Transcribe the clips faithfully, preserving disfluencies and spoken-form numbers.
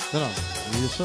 Da, isso.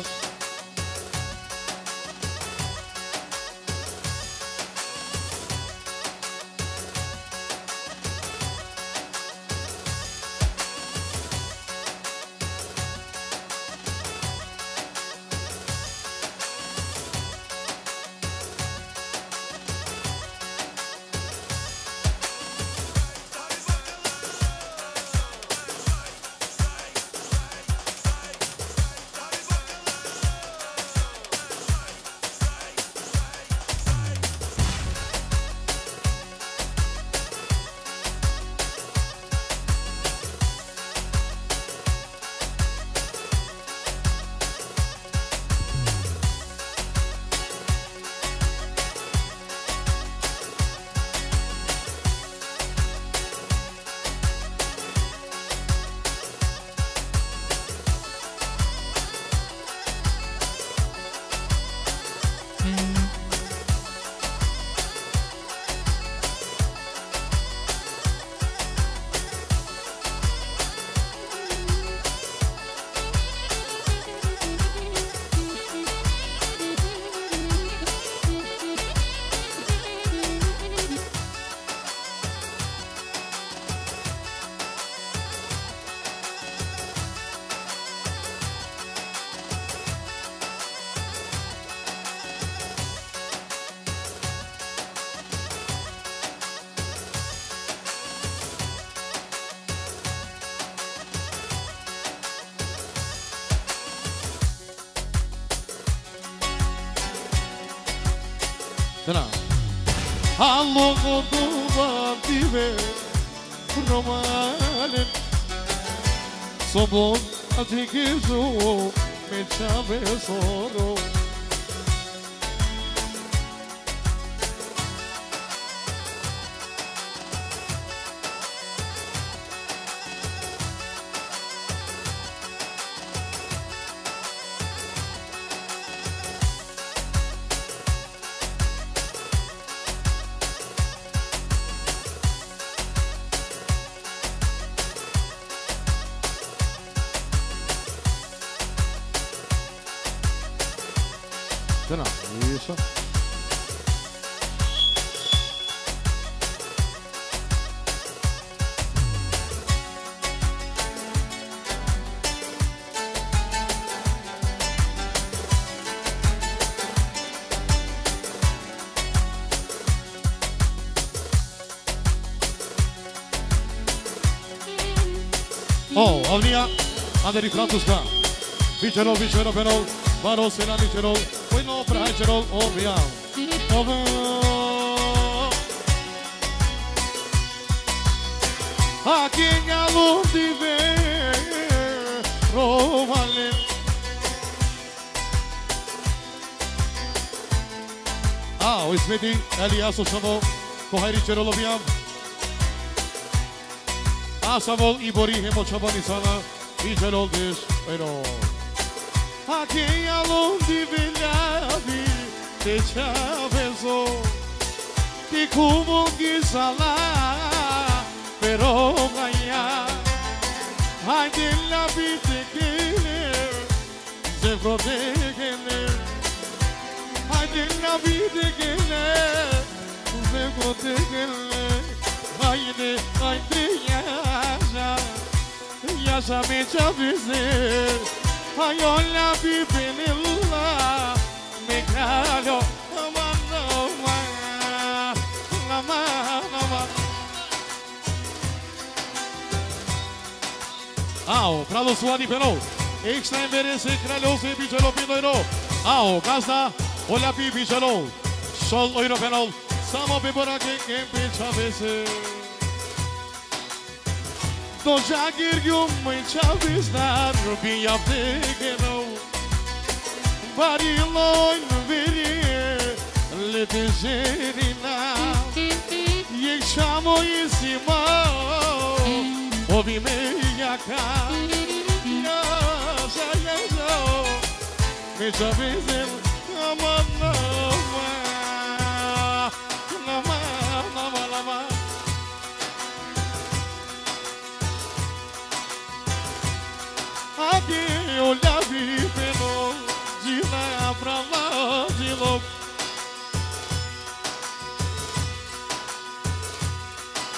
Dana. Allo goduva vive romalen. Sobon atikizu me chave soro. Dana, isso. Oh, Avnia, Andrei Francuska. Vicerol, vicerol, penol, Barosena, vicerol. Păi nu prea cerol, o viam. O viam. Aqui em Alum de ver Rovalen. Ah, o Ismeti, Elias Osavo, Kohari cerol, o viam. Asavol, Ibori, Hemočabani sana, vicerol, diz, pero... Aqui em Alum de Vilhavi, te chavezo, que como que sala, pero ganha, ai de la vida que se protege, ai de la vida que se protege, ai de, ai de yasha, yasha me chavezer. Ai, olha, bibenilla, me calho, aman, aman, aman, aman. Ao, pra Lusuani Penol, extra em Berese, Kralhos e Bijelo Pinoiro. Ao, gazda, olha, Bijelo, Sol Oiro Penol, Samo Bebora, quem pensa vese. Do Jagirgium, mãe chaves na Rubi Abdegeno Barilon veri Letegerina E chamo em cima Ouvi meia cá Yasa, yasa Me chaves em Amanama Nama, nama, nama Aqui eu já vi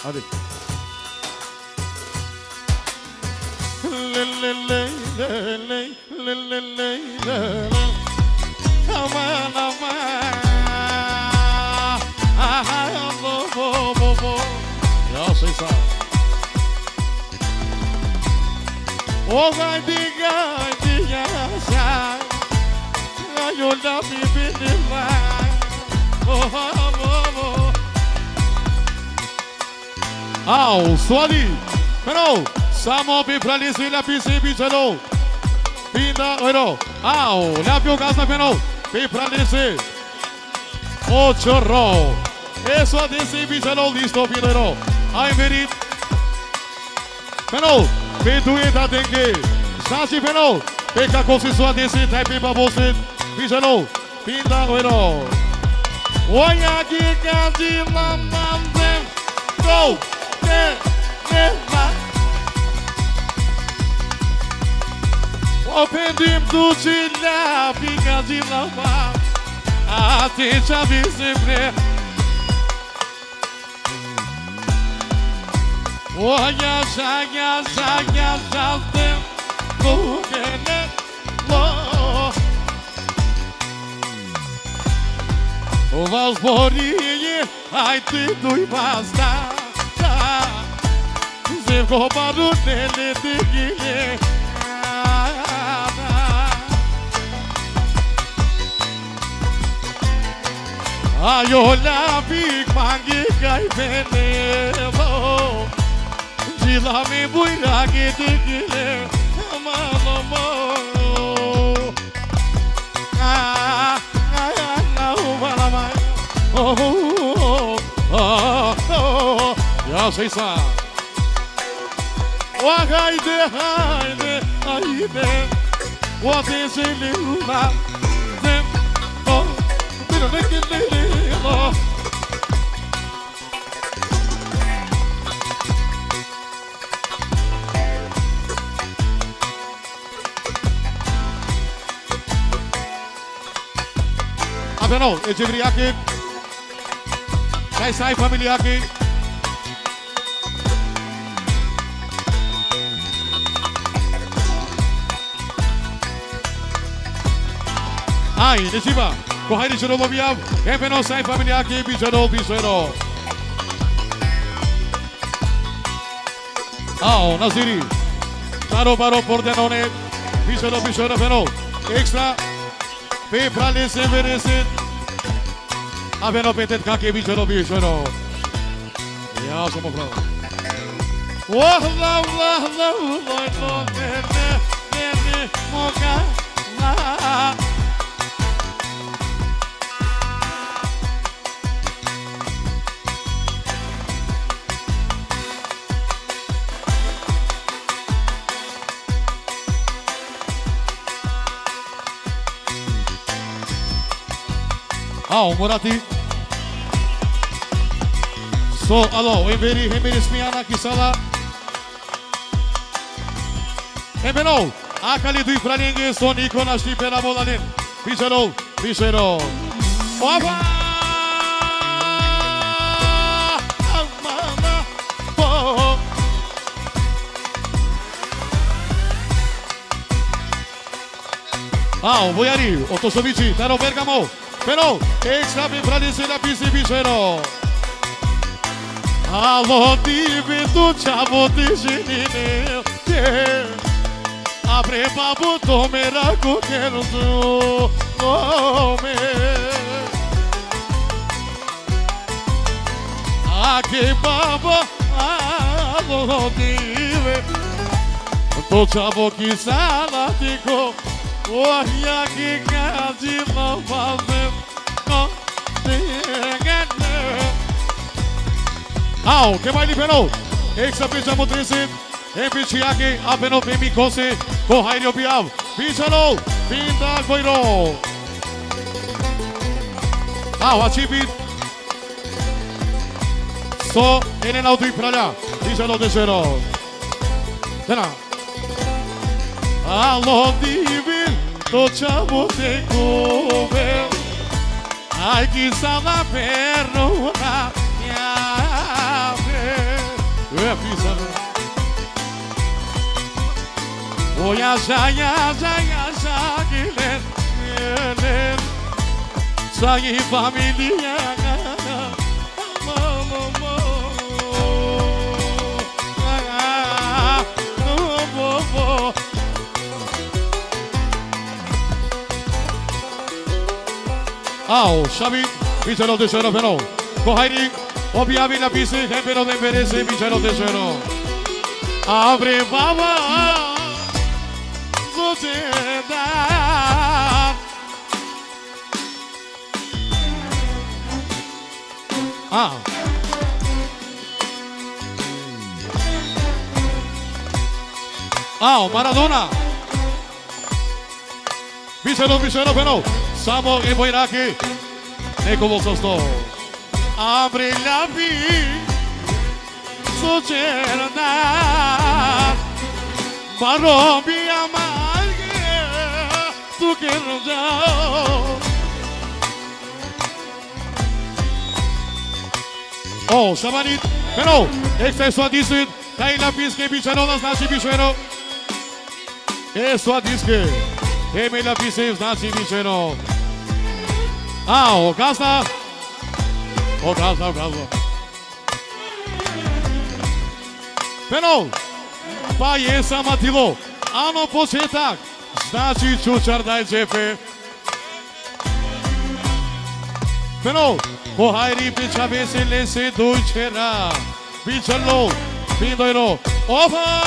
Hadi. Le le le le le le le le le. Aman aman. Ah bo bo bo bo. Ya şey sağ. O gaydi gaydi yaşa. Yolda birbirim var. Oh oh oh. Au, suadi. Pero, samo pe pralisi la pisi bichelo. Pinda oro. Au, la più gasta pero. Pe pralisi. O chorro. Eso adesi bichelo listo pinero. Ai merit. Pero, pe dueta dengue. Sashi pero. Pe kakosi suadesi type babosit. Bichelo. Pinda oro. Oya giga di mamam. Go. Ne, ne, ma. Opendim tutti la figa di lava. A te ci avi sempre. Oya shaya shaya shalte. Kugene lo. Vas borinje, ai ti duj basta. Zevko barunele de gile. Ayo la big mangi kai venebo. Zila mi buira gide gile. Mama mo. Ah ah ah oh oh oh oh. Ya sei sa. Wa hayde hayde hayde. Wa teseli la. Zem oh. Pero de que le le. Apenas, e Cebriache. Sai sai família aqui. Ai, decima. Corrai de novo via. É não sai família aqui, bichero, bichero. Ah, Naziri. Paro paro por denone. Bichero, bichero, pero extra. Pe prale se merece. Aveno petet kake bichero, bichero. Ja, samo prav. Oh, la la la la la ne ne ne ne moga la. Ah, Morati. So, alo, Emberi, Emberi Smiana, Kisala. Embero, akali dui pralinge, Sonico, Nashti, Pera Bolalin. Pichero, Pichero. Opa! Ah, Boiari, Otosovici, Taro Bergamo. Pero, extra mi pralisi la pisi Pichero. Alo divi tu chavo di jinine Abre babu to mera kukenu tu Ome Ake baba alo divi Tu chavo ki salatiko Ohia ki kaji ma fazem No tingene Au, que vai liberou? Extra pizza motrice. Em pichiaki, apeno pemi kose. Kohairio biav. Pichalo. Pinda goiro. Au, achibi. So, enen auto e pra lá. Pichalo de zero. Dena. Alô, divin. To chavo te comer. Ai, que sala perna. É pizza. Oi, aja, aja, aja, gilen, gilen. Sai família. Ao, Xavi, Vicero de Zero, pero Kohairik, obviamente la pista, pero de merece Vicero de Zero. Abre baba, sociedad. Ah. Ah, Maradona. Vicero, Vicero, pero Samo i Bojraki, neko vol sto. Abre la vie, socerna, Marobi amarge, tu quero jau. Oh, Samanit, pero exceso a disit, tai la piske bichero nas naši bichero. Eso a diske, e me la piske naši bichero. Ah, o gazda. O gazda, o gazda. Penol. Pa je samatilo. Ano početak. Znači čučar daj džepe. Penol. Po hajri priča vesele se dojčera. Bičalo. Pindojno. Opa!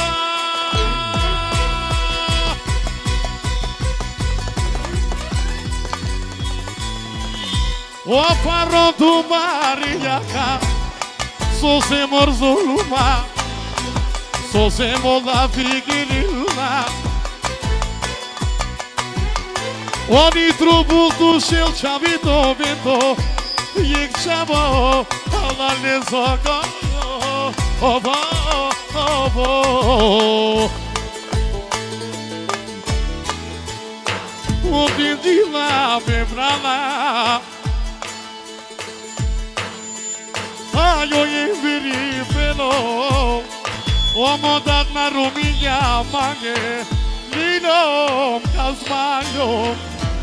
O farro do Mariaca, sou se morzoluma, sou se mola figueirina. O nitro bulto shel chavito vento, yek chavo, ala le zoga, ovo, ovo. O dindila membrana. Ajo je viri pelo, omodat na ruminja mange, linom kazmanjom.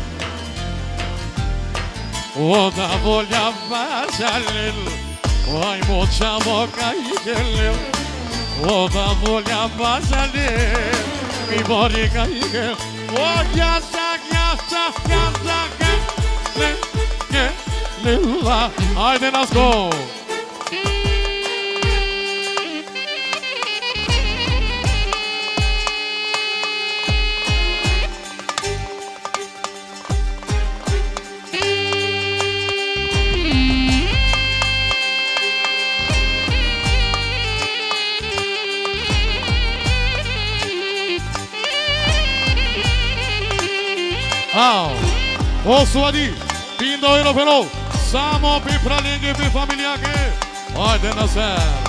Oda volja važalil, oj moćamo kajgelil. Oda volja važalil, mi bori kajgel. O jasak, jasak, jasak, jasak, lila. Ajde nas go! Ao, o suadi, pindo ino pelo, samo pi pralingi pi familiake, ajde na ser.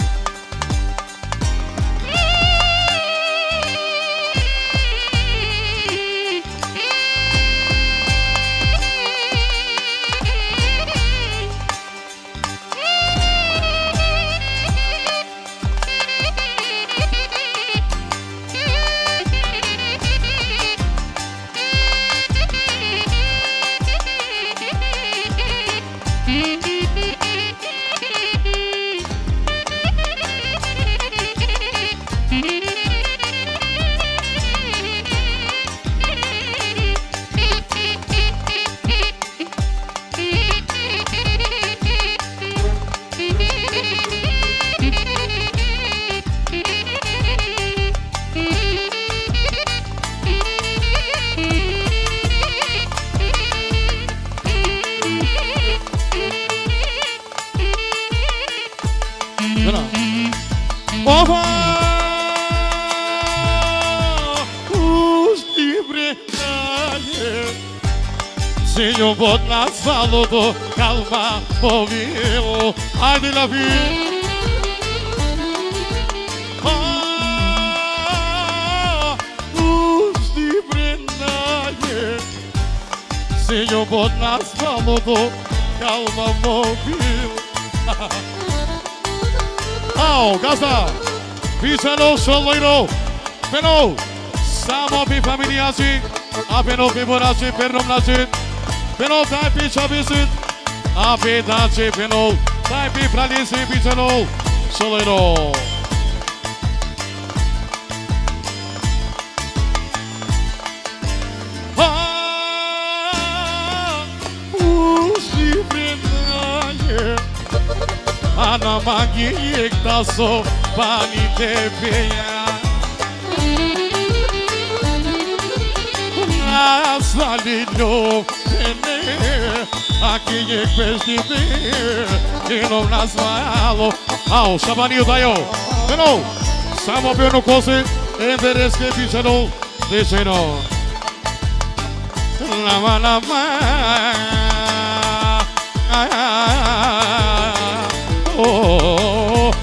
Ova pusti bretaje, Senhor bot na saludo, calma povilo, ajde la vi. Pusti bretaje, Senhor bot na saludo, calma povilo. Au, gazda! Viselul Soloiro! Pentru samo pe familia și apeno pe borace pe romnace pentru dai pe chavizit ape dace pentru dai pe pralise viselul Soloiro! Ana maghiec da so bani de pe ea Asta lino pene Aghiec pesti de Dino nasvalo Au, Șabaniu daio Beno, samo beno cose Enveresche vicino Vicino Lama lama Oh,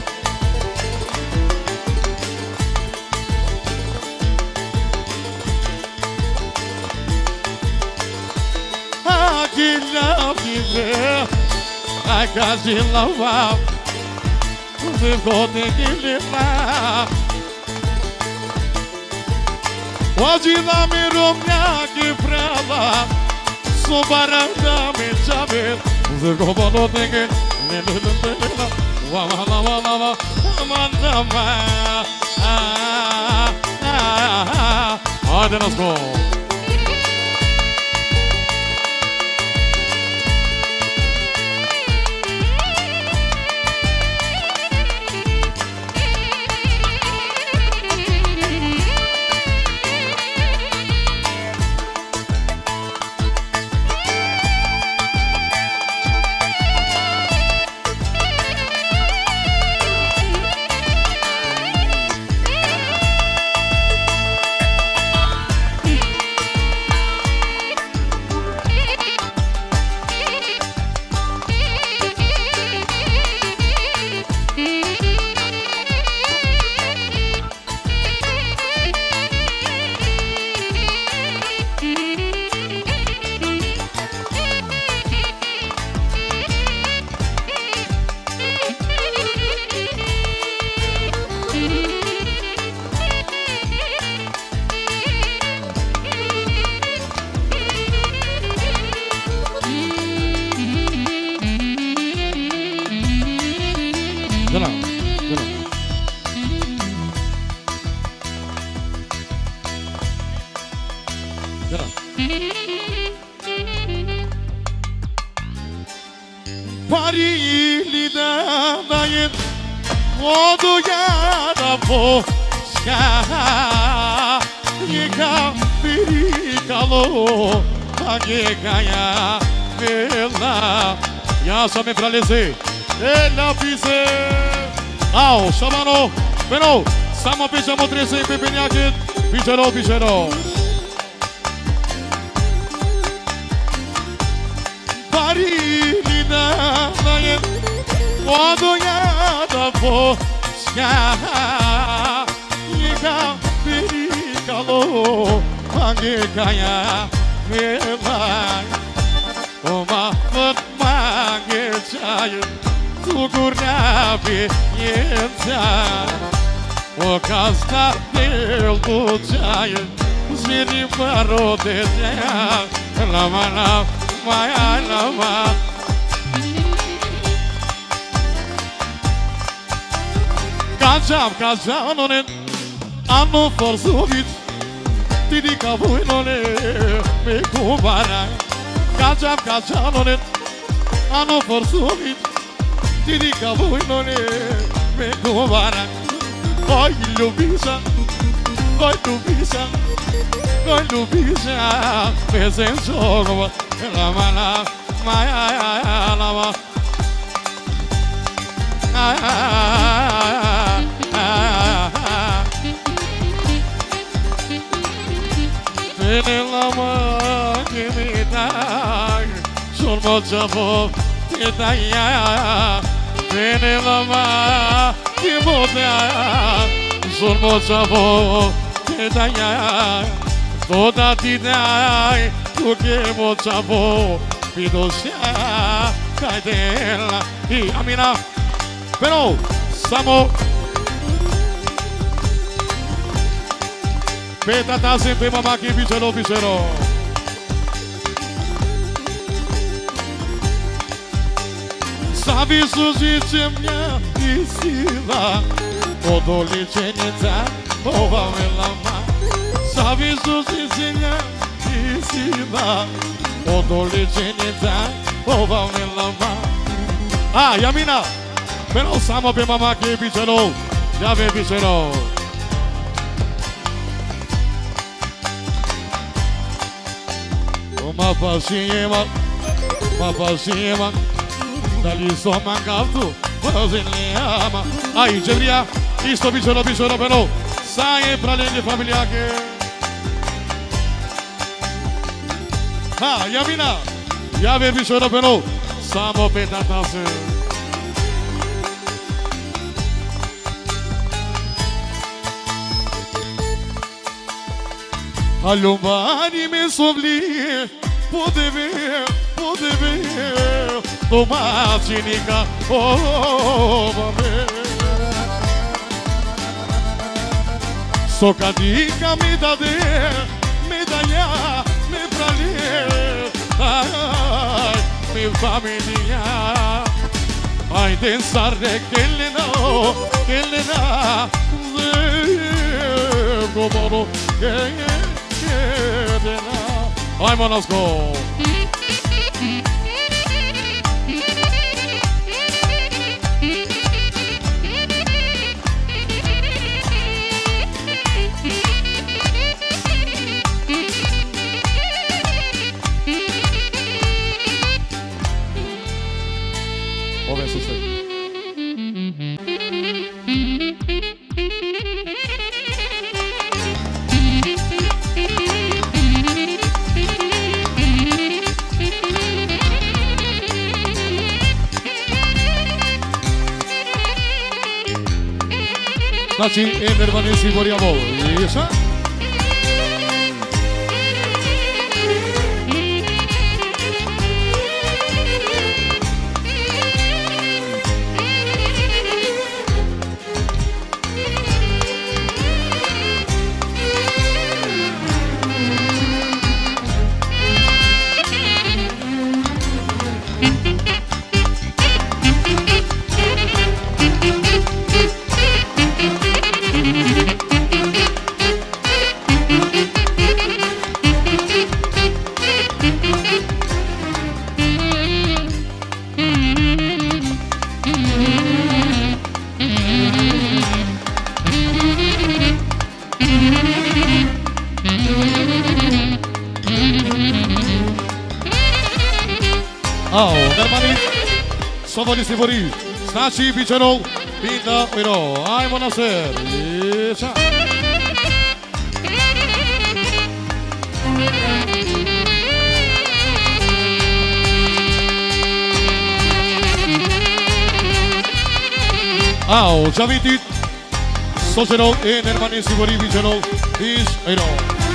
aquela vida, a casa lavar, você pode levar. Hoje na minha quebrada, sou barata me chave, você como tem que Wama wama wama wama wama ah ah ah Hadi let's go Să-mi praleze Ela pise Au, Șabano Beno, samo pe șamo trese pe peniachet Picero, picero Parilina Naie Quando iada po Ska Iga pericalo Mange kaya Melai Oma făt Maghețaie, tu gurna pe iețaie, o casca de-l duceaie, zveri paro de dea, la mana, mai la mana. Kaçam kaçam onen, amo forsuvit, tidi kavuin onen, me kubara. Kaçam kaçam onen, Ano forsuvit, tirica voi non è me covara. Oi Lubisa, oi Lubisa, oi Lubisa, me senso come la mala, mai la ma. Vene la ma che mi dai, sul mozzapo. Italia, bene la ma, che moda, sul mozzapo, Italia, toda ti dai, tu che mozzapo, pidosia, caidella, e amina, però, Samo pe tata se pe mama che bicero bicero. Sabi suzice mia i sila Odoličenica obavila ma Sabi suzice mia i sila Odoličenica obavila ma. Ah, Yamina, però samo per mamma che bicero, già ve bicero. Ma passiema, ma passiema, dagli sto mancato, ma se ne ama. Ai, Gebria, isto bicero bicero però, sai pra le famiglia che. Ah, Yamina, già ve bicero però, samo per tatase. All'umani mi sovli, potevi, potevi, domacinica, oh, vabbè. So catica mi da te, mi daglia, mi prali, ai, mi famiglia. Ai pensare che le no, che le na, come che Hai Monasco. Ove su ste. Znači, Enervani si borjavo. Ješa? Ao, Nermani, Sovoli Sivori, Snaci Bicero, Pinda Iro, Ai Monaser, Ješa. Ao, Javitit, Socero, Nermani Sivori Bicero, Is Iro.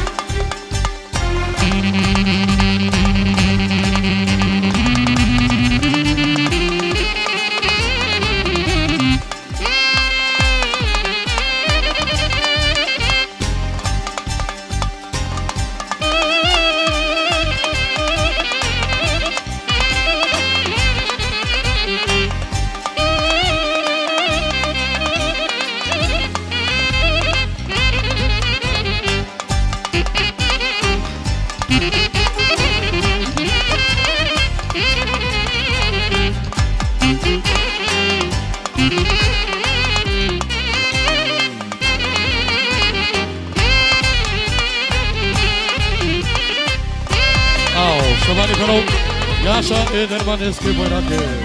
Giovanni però, Jasha e Nermaneschi Boirate.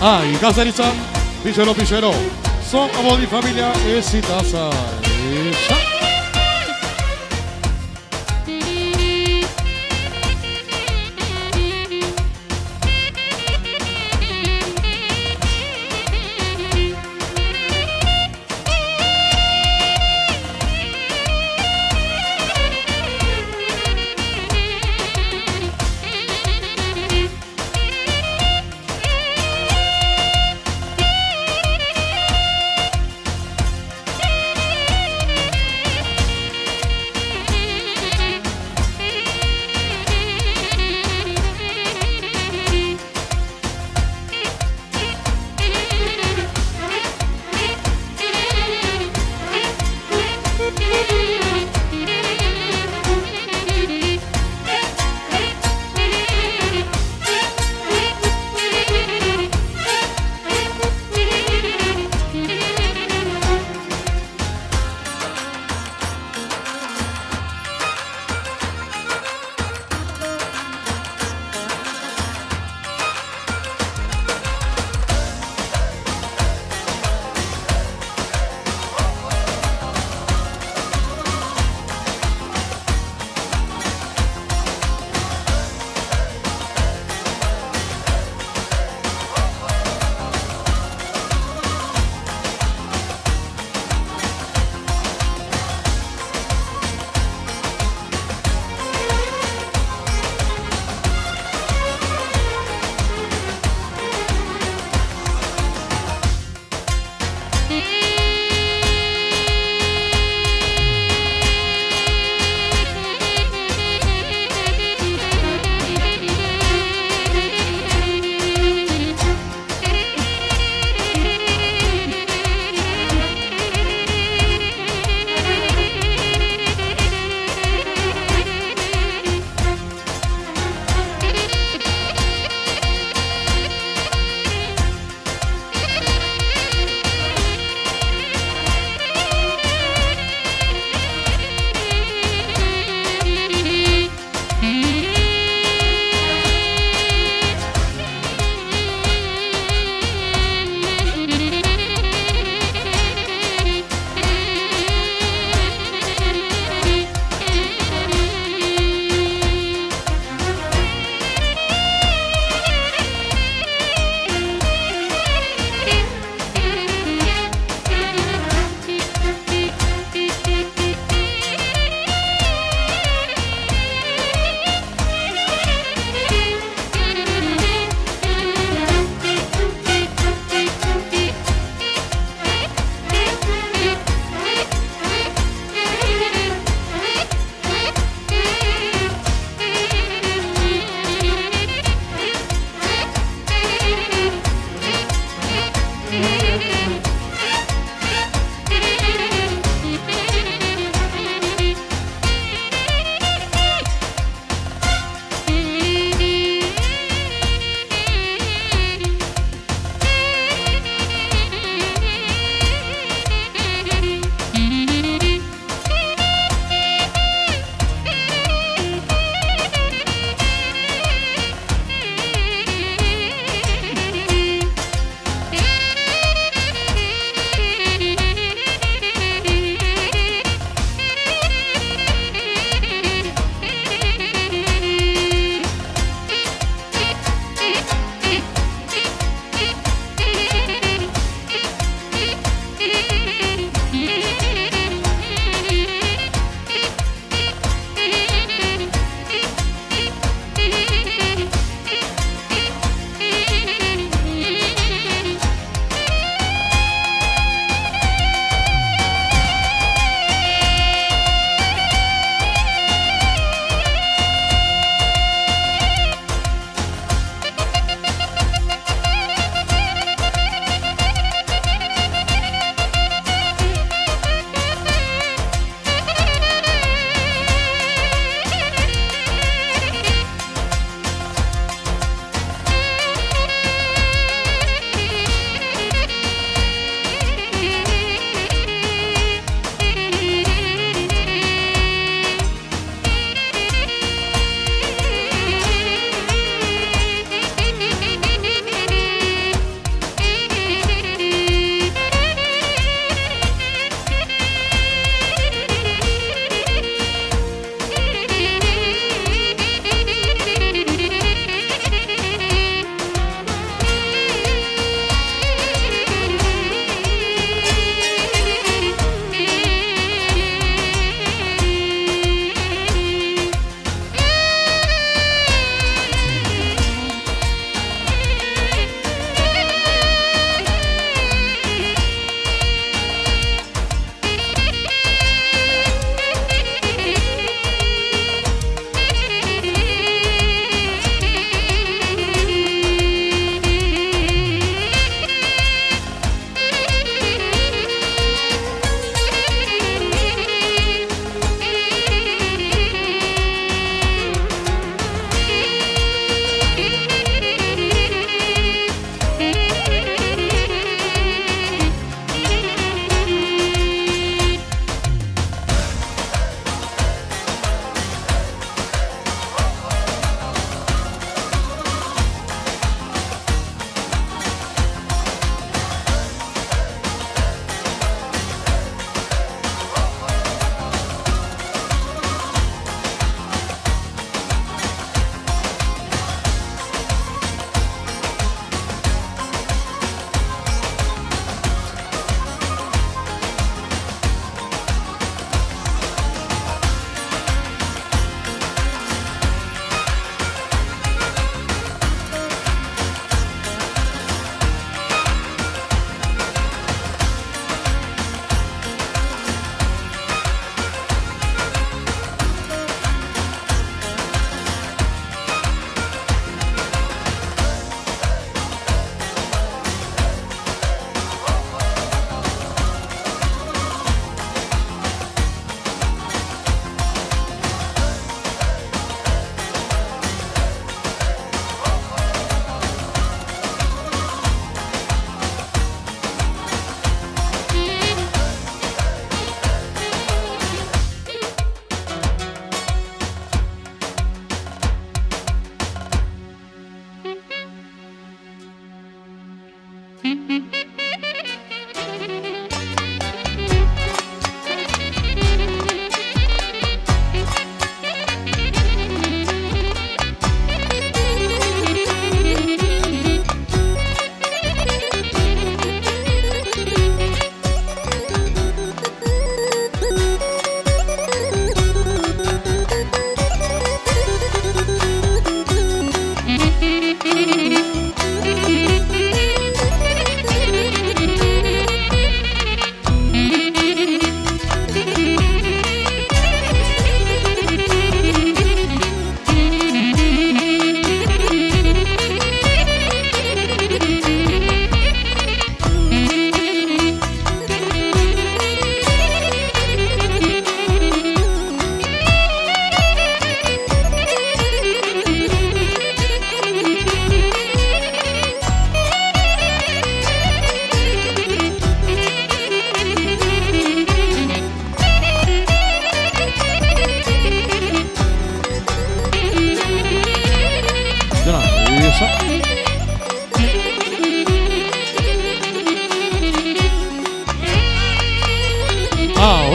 Ai, Gazaritza, Pichero, Pichero. Son amo di famiglia e si tassa. E ciao.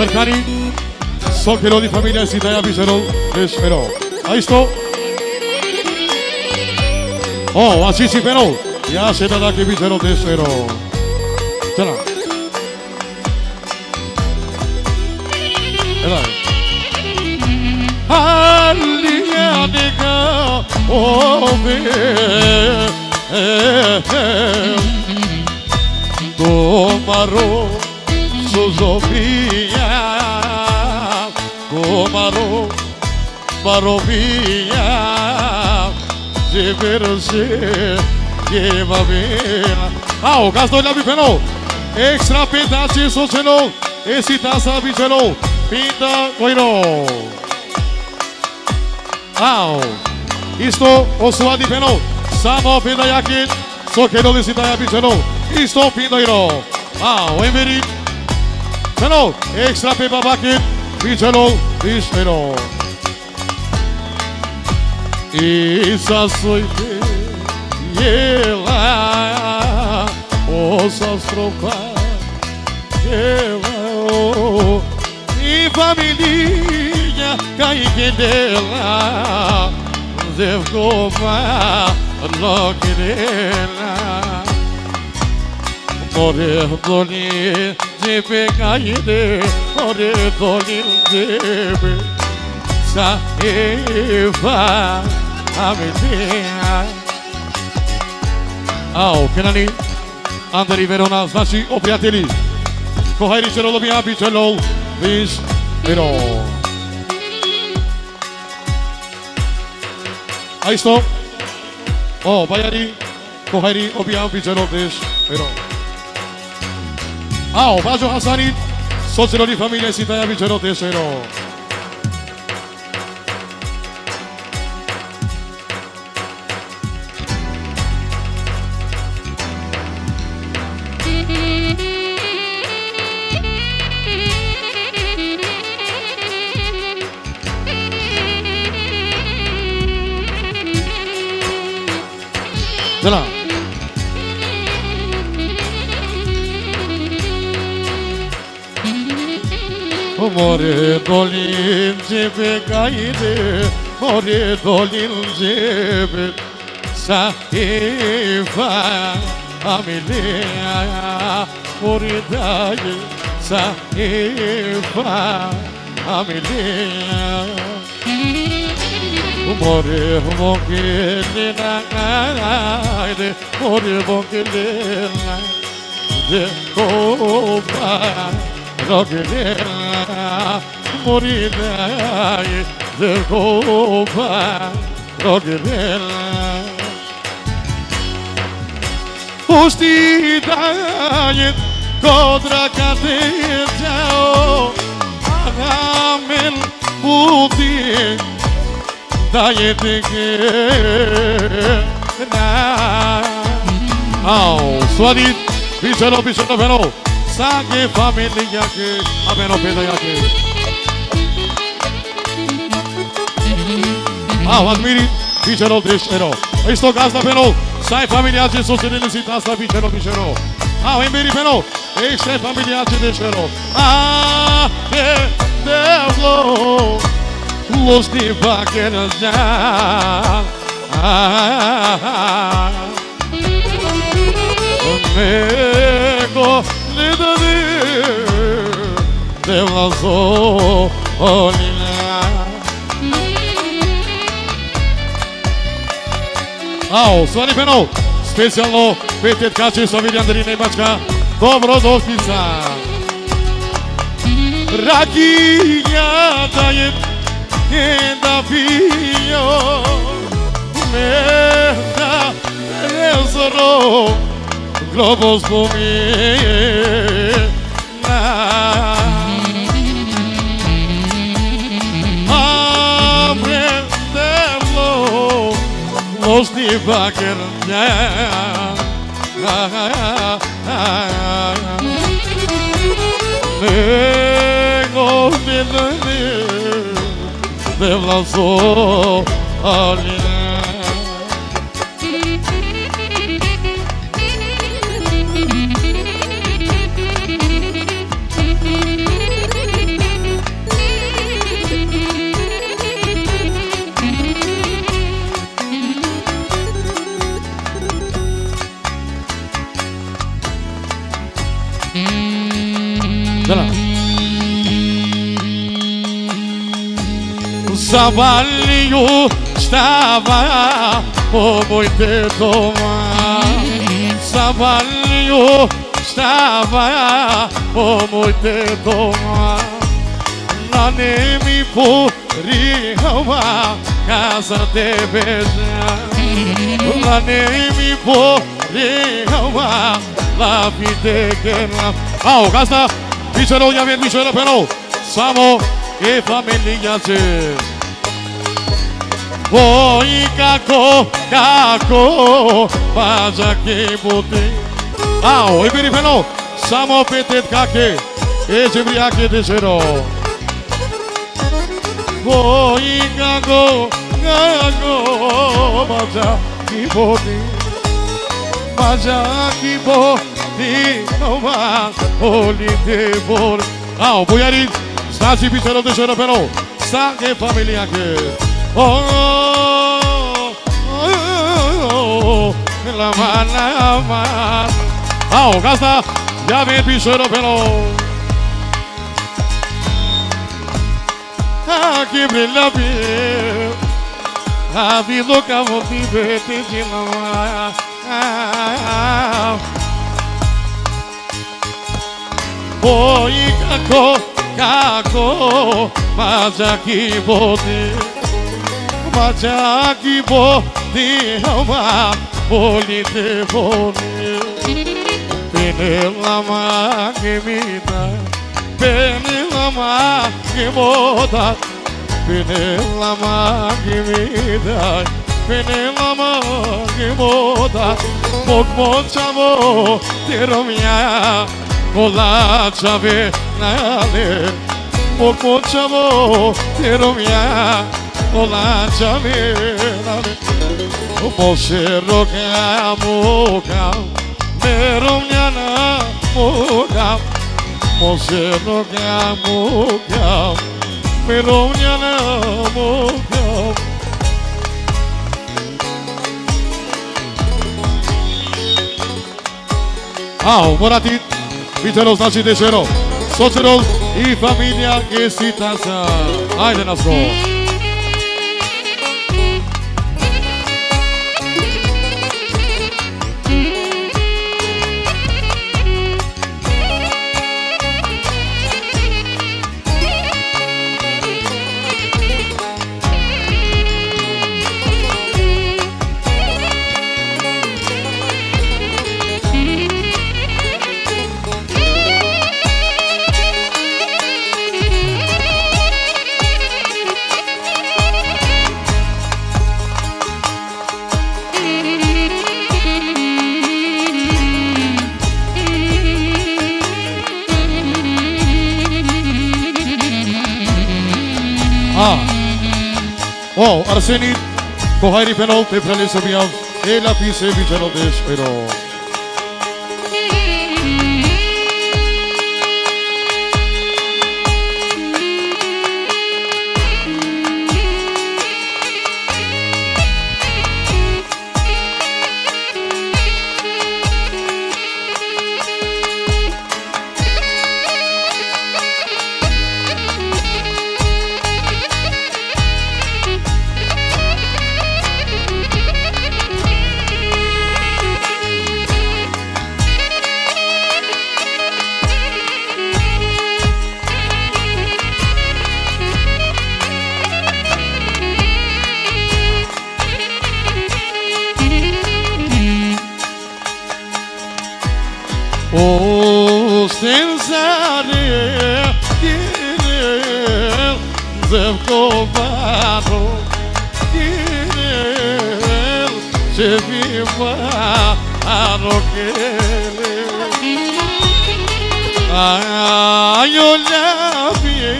Cercani, Socchero di famiglia si dà a Vigero, però. Hai sto? Oh, a Cici però, ja se da che Vigero desero. Ce l'ha. E dai. Allia nega, oh be, Tomaro, Suzovia, Tomaro, Barovia, Zeverse, Eva Vela. Ah, o gaz doilea bifenou, extra pentaci socenou, esse taça bicelou, pinta oiro. Au, isto o sua di penal, samo pinda yakin, so che non si dà bicelou, isto pinda oiro. Au, Emery, penal, extra pe babakin, bicelou, bicelou. Isa soite, ela, osas tropa, ela, e família, cai que dela, zevgova, no querela, morrer doli, de pecaide, morrer doli, de Saeva, a medea. Au, Kenani, Andrei Verona, znači o prijatelji. Kohajri će rolobija, bit će lol, viš, vero. A isto, o, bajari, kohajri, obija, bit će lol, viš, vero. Au, Bajo Hasani, sociolo di famiglia si taja, bit će lol, viš, vero. Dela. More dolin cebe gaide, more dolin cebe Saeva amelea, more daye Saeva amelea. More bongelena, more bongelena, de copa, rogelena, morida, de copa, rogelena. Ustidai, contra catejao, agamel puti. Daje teke na. Au, suadit, bichero, bichero, veno. Sage família que a veno peda yake. Au, admiri, bichero, bichero. Isto gazda veno. Sai família de sociedade sta bichero, bichero. Au, emberi veno. Este família de bichero. Ah, de devlo. Los de vaqueras ya, nego le daré de la solina. Au, Svani Penol, specijalno petet kače sa Vidjandrine Bačka, dobro došlica. Rakija daje da pio me da rezoro globos pomina aprenderlo los de vaquerna nego de de la solina. Zabaliju stava o mojte doma. Zabaliju stava o mojte doma. Na ne mi porihava casa de beja. Na ne mi porihava la vite che la. Au, gazda, vicero, ja vien vicero pero. Samo e familia ce. Voi kako, kako, paja ke bote. Au, e bine pero. Samo petet kake, e cebriache de cero. Voi kako, kako, paja ke bote. Paja ke bote, nova, oli de bor. Au, boiarii, stați picioarul de șeră pe nou. Sanghe familia che. Oh, oh, oh, oh, la man, la man. Au, gazda, ia vin picioarul pe nou. Aqui brilha bem. A vida que eu vou viver tem de lá. Oi, kako, kako, mas aqui bote, mas aqui bote, uma bolite bote, penela ma que me dá, penela ma que boda, penela ma que me dá, penela ma que boda, mok mok chamo, tero minha. Ola chave nale, moko chamo tero mia. Ola chave nale, o mochero que amoga, mero mia na moga, mochero que amoga, mero mia na moga. Au, Moratit. Viteros naši dešero, socerol i familija Gesitasa. Ajde nas go. Oh, Arsenit, kohari penol te prele sabiav, e la pise vicero despero. O stenzare kirel zevkovaro kirel seviva arokele ayolabie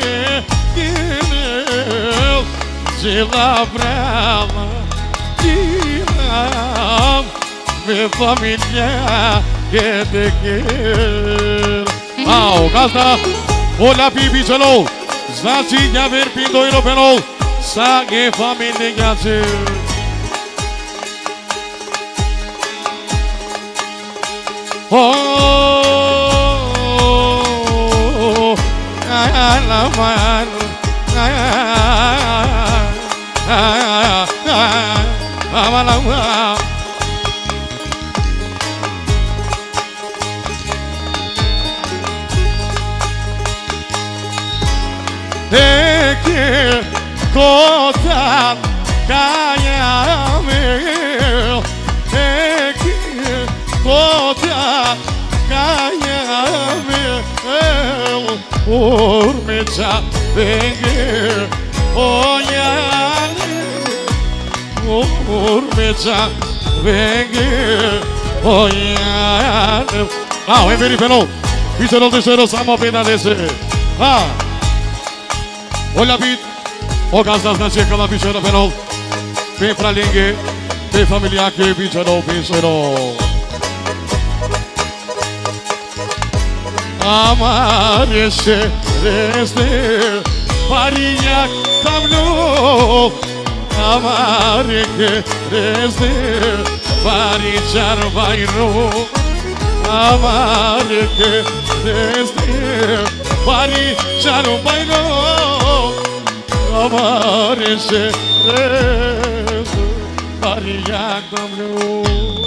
kirel zela brava kiram ve familia que te quer. Au, gazda, olha pipi celou, znači ja ver pindo i ropenol, sage familie gace. Oh, la mano, caia meu, é que toda caia meu, urmeța venghe, oiane, urmeța venghe, oiane. Ah, o veni pe nou, vicerul de zero, samo pena dese. Ah, olha bit, o gazda znacie că la vicerul pe nou, pe pralinghe, pe familia che vicerul pe zero. Amare se reste paria camlu, amare che reste paricar vairo, amare che reste paricar vairo, amare se reste paria camlu.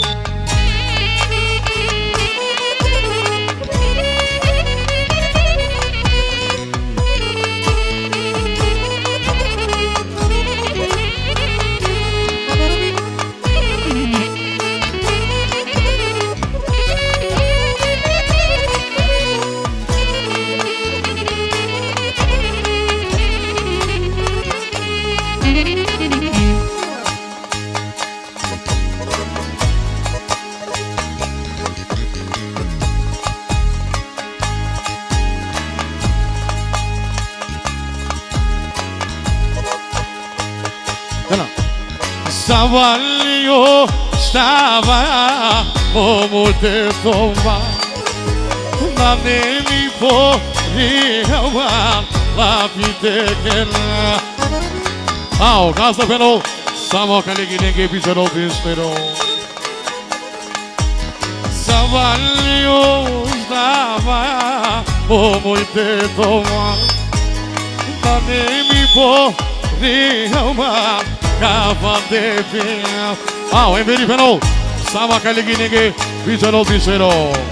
Savalio stava como te toma, na nemi po riava la pitekena. Ao gazda peno, samo kalegi nege bizero bispero. Savalio stava como te toma, na nemi po riava. Cava de pia. Ah, o veni pe nou. Sama kalegi nege bizero bizero.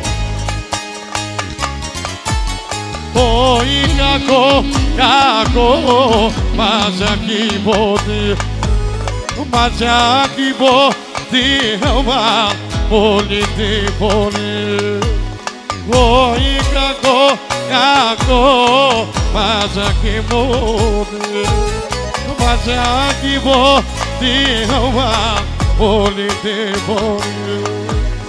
Oi kako kako mazaki bodi, mazaki bodi ma politi poli. Oi kako kako mazaki bodi, mazaki bodi ma politi poli.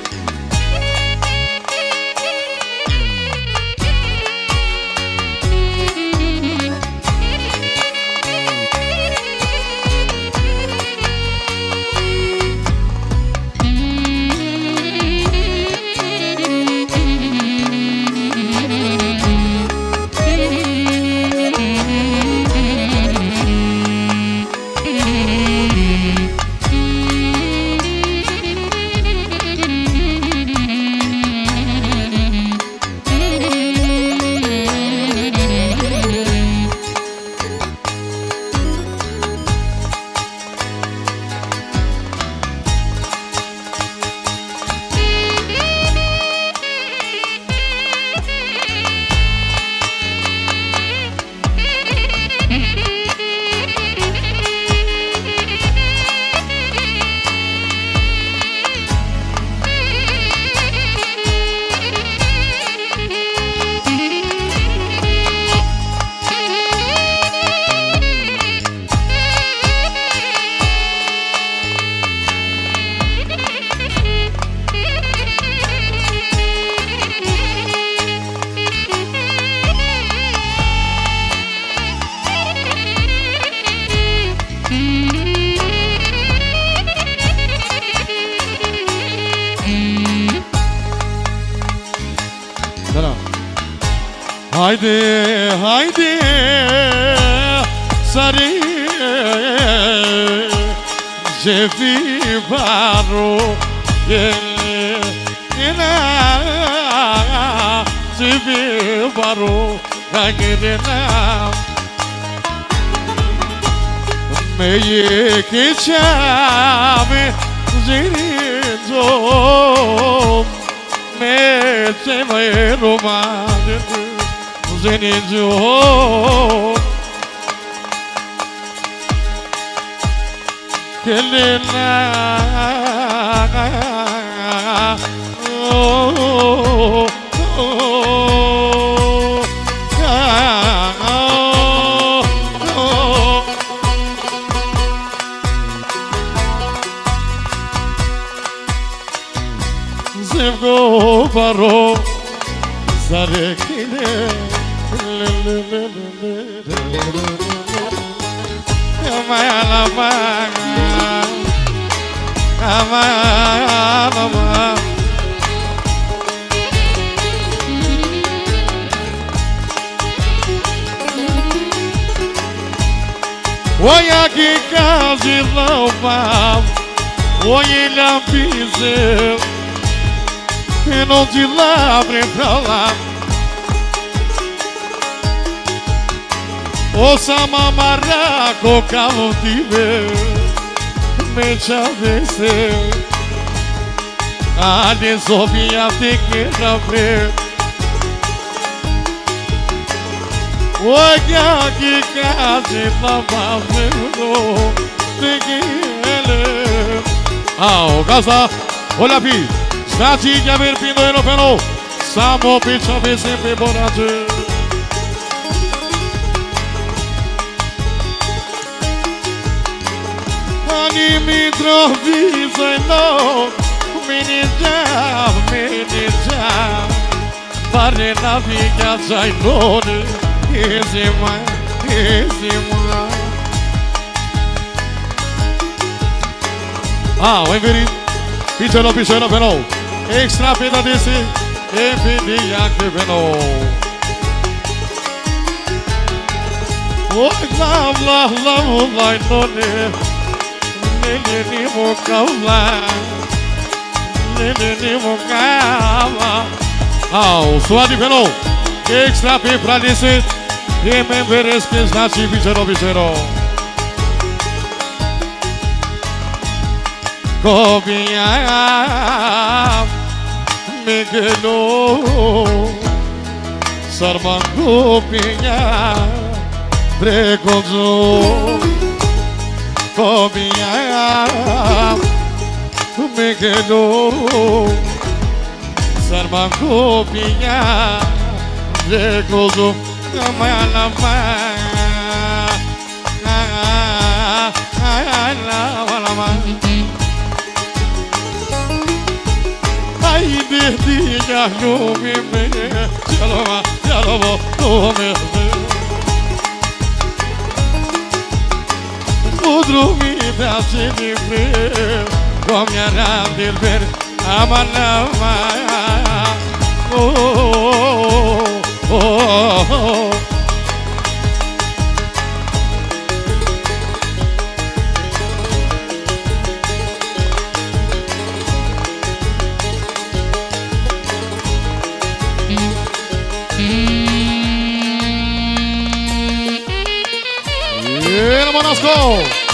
Haydi, haydi, sarı cefi baro, yine cefi baro, gagirina, meye keçami zirizo, me çevay roman. Zenizo Kelena oh, oh, oh, oh. Zevgo baro zarekine Amaya amaya amaya Oia que case louva Oia la pise E não te labre pra lá O sama marraco cavo tive Me chavese A de Sofia te queira ver Oia que case louva Te queira Ah, o casa Olha pi Znači che aver pindo e no peno Samo pića bi sempre borače Ani mi trovi zajedno Meni da, meni da Pare naviga zajedno Ezima, ezima Ah, o inverit Pićeno, pićeno, peno Extra peda desse E pedia que veno Oi, la, la, la, la, no, ne Ne, ne, ne, mo, kaula Ne, ne, ne, mo, kaula Au, suadi veno Extra pe pra desse E me veres que znači pićeno, pićeno Copia me quedó Sarmango piña Precozo Copia me quedó Sarmango piña Precozo Amaya la Ai, verdinha, não me vê Jalova, jalova, não me vê O dormir da gente ver Com minha rande ver Amanama Oh, oh, oh, oh Let's go!